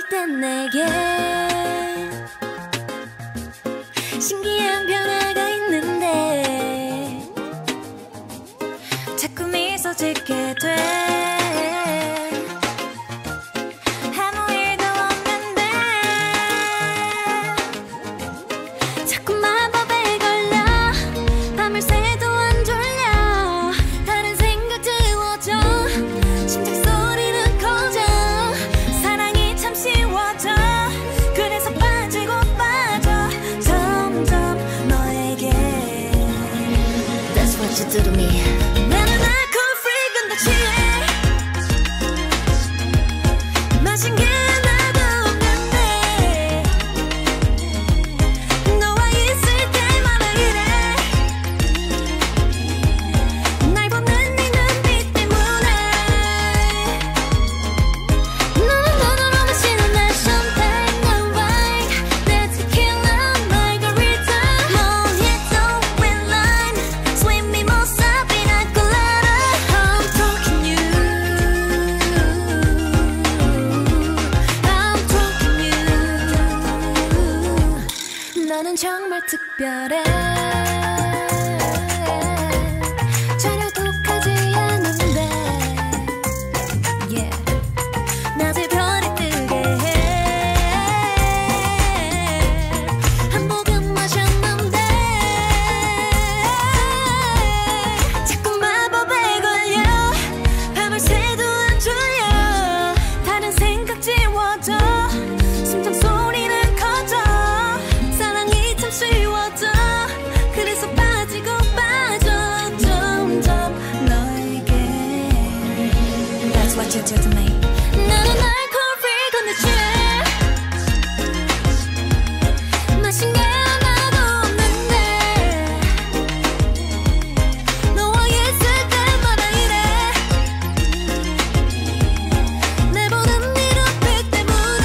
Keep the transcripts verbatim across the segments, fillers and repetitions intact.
땐 내게 신기한 변화가 있는데 자꾸 미소 짓게 돼. 아무 일도 없는데 자꾸 마법에 걸려 밤을 새도 안 졸려. 다른 생각 지워져 심장 소리는 커져. 사랑이 참 쉬워져. 그래서 빠지고 빠져 점점 너에게. That's what you do to me. 나는 alcohol freak 근데 취해. 마신 게 하나도 없는데 너와 있을 때마다 이래. 날 보는 네 눈빛 때문에. 너는 너는 마시는 내 champagne and wine. 내 tequila margarita. Mojito with lime. Sweet mimosa pina colada. I'm talking you. I'm talking you. 너는 정말 특별해. 전혀 독하지 않은데 yeah. 낮에 별이 뜨게 해. 한 모금 마셨는데 자꾸 마법에 걸려. 밤을 새도 안 졸려. 다른 생각 지워져. 심장 소리는 커져. 사랑이 참 쉬워져. 그래서 빠지고 빠져 점점 너에게. That's what you do to me. 나는 alcohol free 근데 취해. 마신 게 하나도 없는데 너와 있을 때마다 이래. 내 보는 네 눈빛 때문에.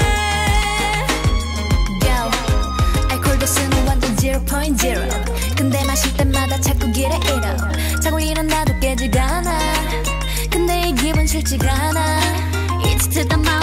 Yo, 알코올 도수는 완전 zero point zero. 근데 마실 때마다 자꾸 길에 잃어. 자고 일어나도 깨지가 않아. 근데 이 기분 싫지가 않아. It's to the mountain.